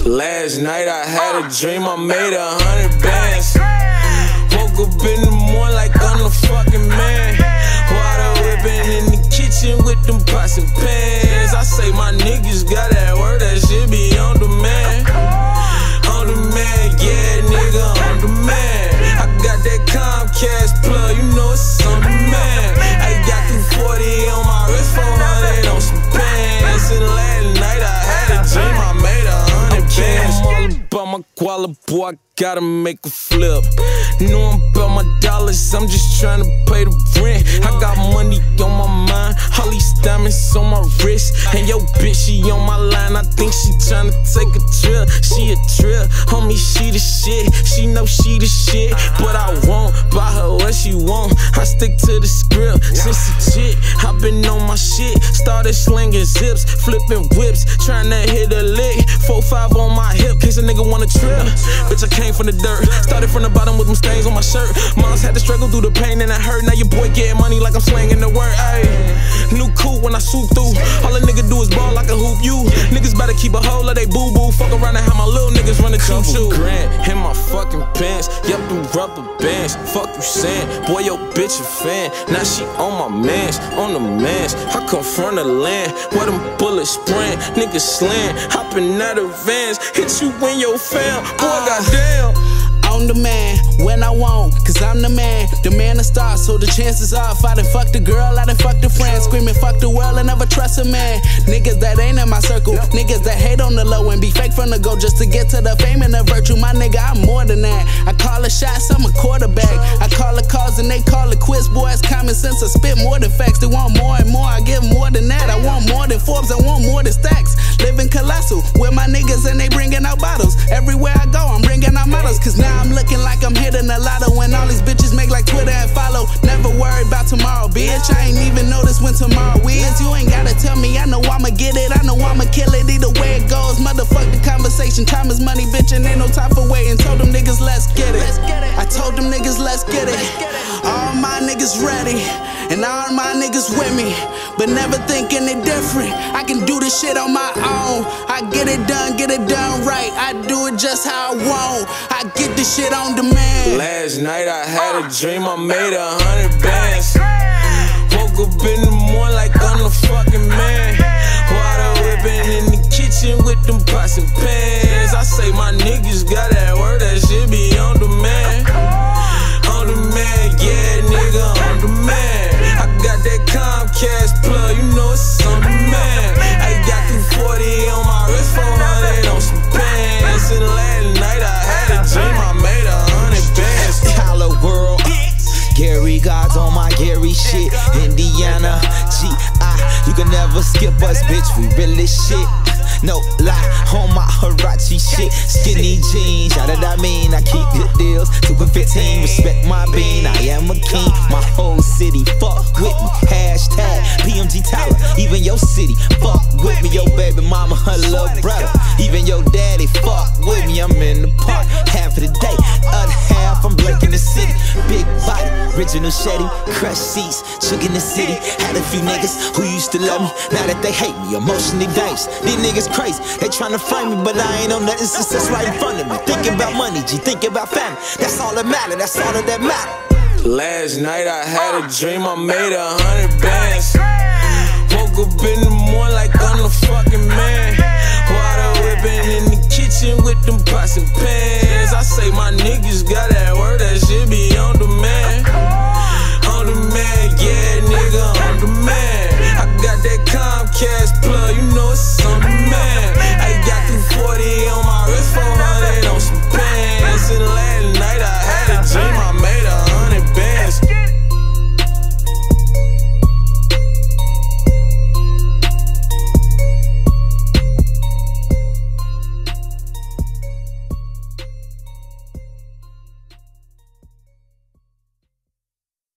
Last night I had a dream I made 100 bands. Woke up in the morning like I'm the fucking man. Water whipping in the kitchen with them pots and pans. I say my niggas got that word, that shit be on demand. On demand, yeah, nigga, on demand. I got that Comcast plug, you know it's on demand. I got 240 on my wrist, 400 on some pants. And last night I had a dream I made 100 bands. I'm all about my guala, boy, I gotta make a flip. Know I'm about my dollars, I'm just trying to pay the rent. I got money on my mind, all these diamonds on my wrist. And yo bitch, she on my line, I think she tryna take a trip. She a trip, homie, she the shit. She know she the shit, but I won't buy her what she want. I stick to the script, since the shit, I been on my shit. Started slinging zips, flipping whips, tryna hit a lick. 4-5 on my hip, case a nigga wanna trip. Bitch, I came from the dirt, started from the bottom with them stains on my shirt. Moms had to struggle through the pain and the hurt. Now your boy getting money like I'm slanging the word. Ayy, new coupe when I swoop through. All a nigga do is ball like a hoop. You niggas better keep a hold of they boo boo. Fuck around and have my little niggas run the choo-choo. Grand in my fucking pants, yup, them rubber bands. Fuck you saying, boy, your bitch a fan. Now she on my mans, on the mans. I come from the land where them bullets spraying, niggas slaying, hopping out of vans. Hit you in your fam, boy, goddamn. I'm the man when I want, cause I'm the man of stars, so the chances are if I done fucked a girl, I done fucked a friend. Screaming fuck the world and never trust a man. Niggas that ain't in my circle, niggas that hate on the low and be fake from the go just to get to the fame and the virtue. My nigga, I'm more than that. I call the shots, I'm a quarterback. I call the calls and they call it quits. Boy, it's common sense, I spit more than facts. They want more and more, I give more than that. I want more than Forbes, I want more than stacks. Living colossal with my niggas and they bringing out bottles. Everywhere I go, I'm bringing out models, cause now I'm looking like I'm hitting a lotto. When all these bitches make like Twitter and follow. Never worry about tomorrow, bitch. I ain't even notice when tomorrow is. You ain't gotta tell me, I know I'ma get it, I know I'ma kill it. Either way it goes, motherfuck the conversation. Time is money, bitch, and ain't no time for waiting. Told them niggas, let's get it. I told them niggas, let's get it. All my niggas ready, and all my niggas with me, but never thinking it different. I can do this shit on my own. I get it done right. I do it just how I want. I get this shit on demand. Last night I had a dream I made 100 bands. Woke up in the morning like I'm the fucking man. Water whipping in the kitchen with them pots and pans. I say my niggas got that word, that shit be on demand. On demand, yeah, nigga, on demand. I got that Comcast plug, you know it's on demand. I got 240 on my wrist, 400 on some pants. And last night I had a dream I made 100 bands. Hollow world, Gary God's on my Gary shit. Indiana, G.I. You can never skip us, bitch, we really shit. No lie, on my Hirachi shit. Skinny jeans, how did I mean? I keep good deals, 2 for 15, respect my bean. I am a king, my whole city fuck with me. Hashtag PMG Tyler, even your city fuck with me. Your baby mama, her little brother, even your daddy fuck with me. I'm in the park, half of the day, other half I'm Blake in the city. Big body, original shady, crush seats, shook in the city. Had a few niggas who used to love me, now that they hate me, emotionally dangerous. These niggas crazy, they tryna frame me, but I ain't on nothing success right in front of me. Thinking about money, G, thinking about family, that's all that matter, that's all that matter. Last night I had a dream I made 100 bands. Woke up in the morning like I'm